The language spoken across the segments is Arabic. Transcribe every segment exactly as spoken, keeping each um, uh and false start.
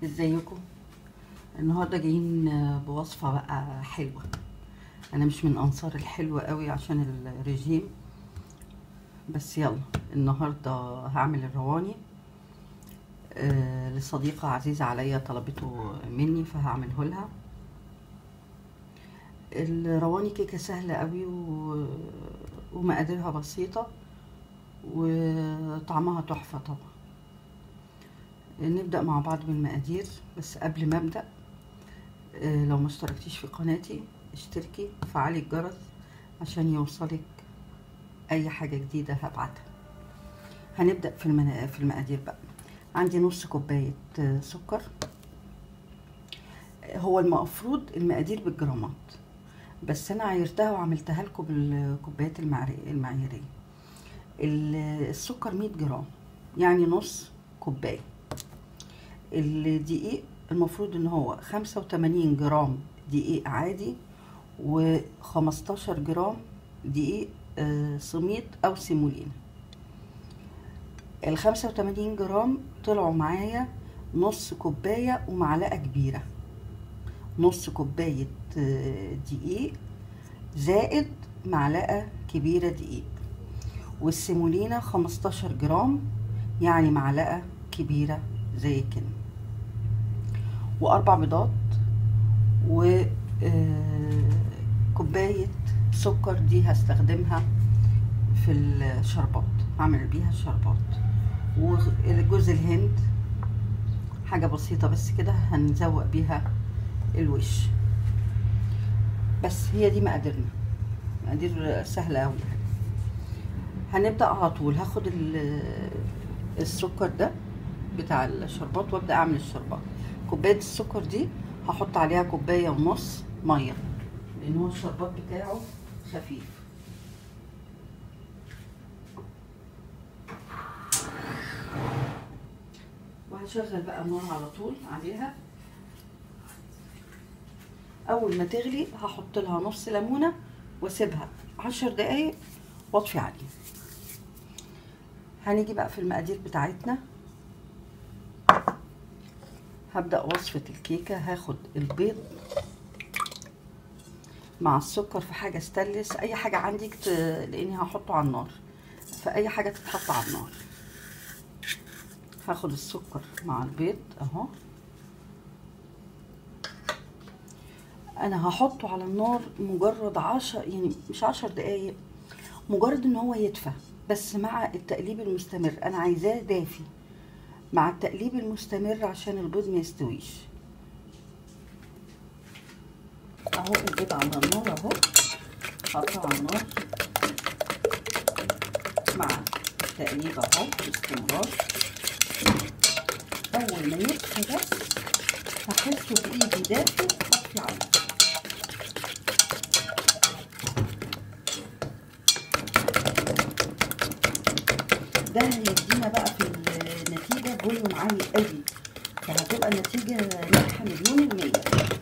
ازيكم؟ النهارده جايين بوصفه بقى حلوه. انا مش من انصار الحلوه قوي عشان الرجيم، بس يلا النهارده هعمل الرواني. آه لصديقه عزيزه عليا طلبته مني فهعمله لها. الرواني كيكه سهله قوي و... ومقاديرها بسيطه وطعمها تحفه طبعا. نبدأ مع بعض بالمقادير، بس قبل ما أبدأ آه لو ما اشتركتيش في قناتي اشتركي وفعلي الجرس عشان يوصلك أي حاجة جديدة هبعتها. هنبدأ في, المنا... في المقادير بقى. عندي نص كوباية آه سكر. هو المفروض المقادير بالجرامات، بس أنا عايرتها وعملتها لكم بالكوبايات المعيارية. السكر مية جرام، يعني نص كوباية. الدقيق المفروض ان هو خمسة وتمانين جرام دقيق عادي وخمستاشر جرام دقيق آه سميط او سيمولينا. الخمسة وتمانين جرام طلعوا معايا نص كوباية ومعلقة كبيرة. نص كوباية آه دقيق زائد معلقة كبيرة دقيق. والسيمولينا خمستاشر جرام، يعني معلقة كبيرة زي كده. واربع بيضات وكوباية سكر، دي هستخدمها في الشربات، هعمل بيها الشربات. وجوز الهند حاجة بسيطة بس كده هنزوق بيها الوش. بس هي دي مقاديرنا، مقادير سهلة اوي. هنبدأ على طول. هاخد السكر ده بتاع الشربات وابدأ اعمل الشربات. كوباية السكر دي هحط عليها كوباية ونص مية، لان هو الشربات بتاعه خفيف. وهشغل بقى النار على طول عليها. اول ما تغلي هحط لها نص ليمونة واسيبها عشر دقايق واطفي عليها. هنيجي بقى في المقادير بتاعتنا. هبدأ وصفة الكيكة. هاخد البيض مع السكر في حاجة ستانلس، اي حاجة عندك ت... لاني هحطه على النار، فاي حاجة تتحط على النار. هاخد السكر مع البيض اهو. انا هحطه على النار مجرد عشر، يعني مش عشر دقايق، مجرد ان هو يدفى، بس مع التقليب المستمر. انا عايزاه دافي مع التقليب المستمر عشان البيض ما يستويش. اهو البيض على النار اهو، حاطه على النار مع التقليب اهو باستمرار. اول ما يدفى بس هحسه بايدي دافي هطفي عليه. ده هيدينا بقى في النتيجه فوليوم عالي قوي، فهتبقى النتيجه ناجحه مليون المية.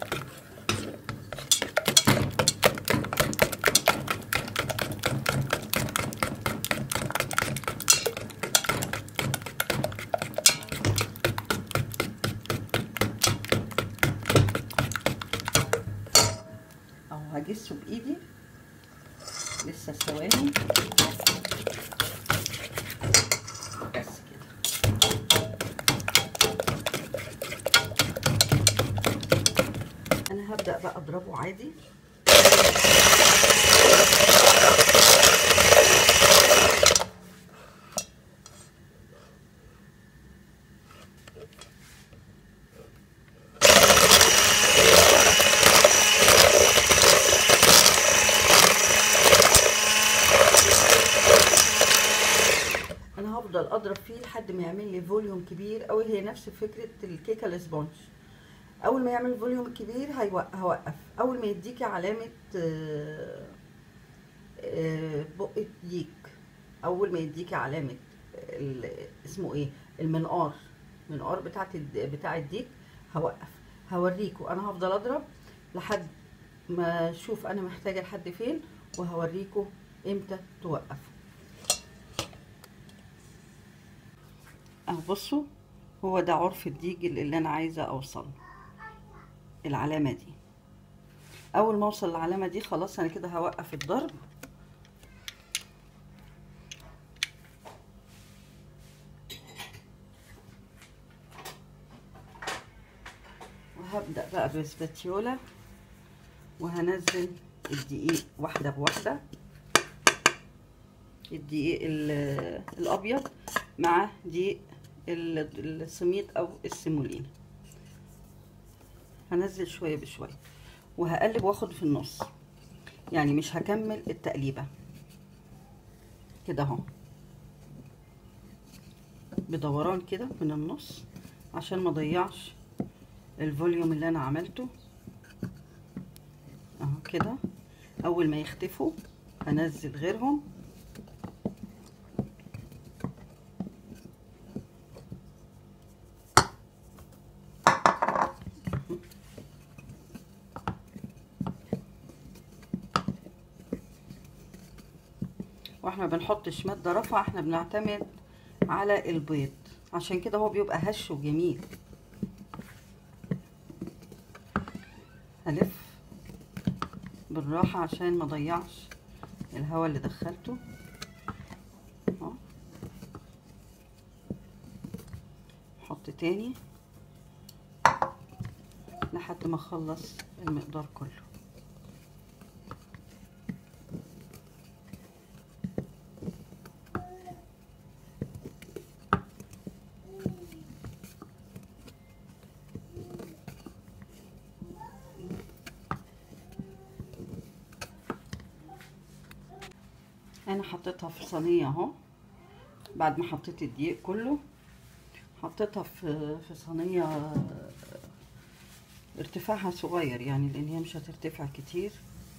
اهو هجسه بايدي لسه ثواني بس كده. انا هبدأ بقى اضربه عادي. انا هفضل اضرب فيه لحد ما يعمل لي فوليوم كبير قوي. هي نفس فكره الكيكه الاسبونج. اول ما يعمل فوليوم كبير هوقف. اول ما يديكي علامه بق ديك، اول ما يديكي علامه اسمه ايه، المنقار، المنقار بتاعت بتاع الديك، هوقف. هوريكوا انا هفضل اضرب لحد ما اشوف انا محتاجه لحد فين، وهوريكوا امتى توقفوا. اهو بصوا هو ده عرف الديج اللي انا عايزه اوصله، العلامه دي. اول ما اوصل العلامه دي خلاص انا كده هوقف الضرب، وهبدأ بقى بسباتيولا وهنزل الدقيق واحدة بواحدة، الدقيق الأبيض مع دقيق السميد أو السيمولين، هنزل شوية بشوية وهقلب واخد في النص، يعني مش هكمل التقليبة كده اهو، بدوران كده من النص عشان ما اضيعش الفوليوم اللي انا عملته اهو كده. اول ما يختفوا هنزل غيرهم، واحنا بنحطش مادة رافعة، احنا بنعتمد على البيض، عشان كده هو بيبقى هش وجميل. هلف بالراحة عشان ما ضيعش الهواء اللي دخلته اهو. احط تاني لحد ما اخلص المقدار كله. انا حطيتها في صينيه اهو، بعد ما حطيت الدقيق كله حطيتها في في صينيه ارتفاعها صغير يعني، لان هي مش هترتفع كتير،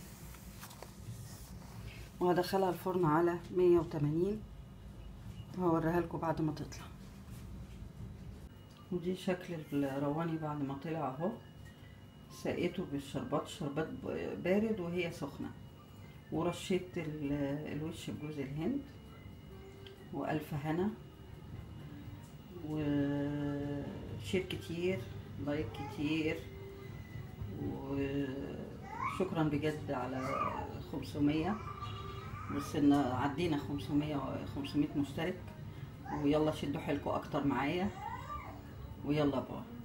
وهدخلها الفرن على مية وتمانين وهوريها لكم بعد ما تطلع. ودي شكل الرواني بعد ما طلع اهو، سقيته بالشربات، شربات بارد وهي سخنه، ورشيت الوش بجوز الهند، والف هنا، وشير كتير، لايك كتير، وشكرا بجد على خمسمية، بس ان عدينا خمسمية خمسمية مشترك، ويلا شدوا حيلكم اكتر معايا، ويلا باي.